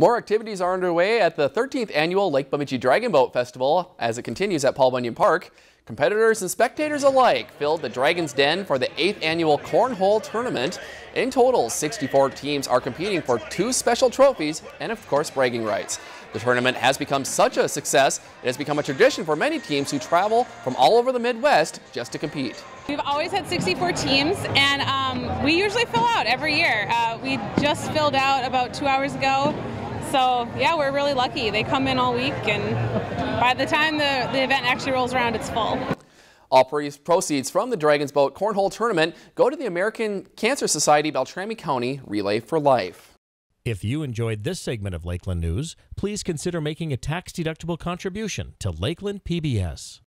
More activities are underway at the 13th annual Lake Bemidji Dragon Boat Festival as it continues at Paul Bunyan Park. Competitors and spectators alike filled the Dragon's Den for the 8th annual Cornhole tournament. In total, 64 teams are competing for 2 special trophies and, of course, bragging rights. The tournament has become such a success, it has become a tradition for many teams who travel from all over the Midwest just to compete. We've always had 64 teams, and we usually fill out every year. We just filled out about 2 hours ago. So yeah, we're really lucky. They come in all week, and by the time the event actually rolls around, it's full. All proceeds from the Dragon's Boat Cornhole tournament go to the American Cancer Society Beltrami County Relay for Life. If you enjoyed this segment of Lakeland News, please consider making a tax-deductible contribution to Lakeland PBS.